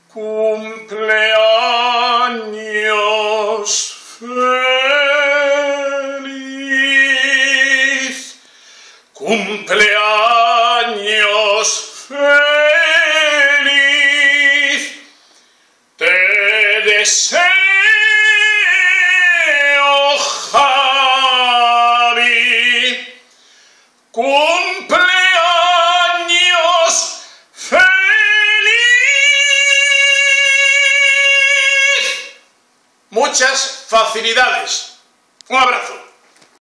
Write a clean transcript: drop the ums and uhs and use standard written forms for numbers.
Cumpleaños feliz, cumpleaños feliz, te deseo, Javi, cumpleaños feliz. Muchas facilidades. Un abrazo.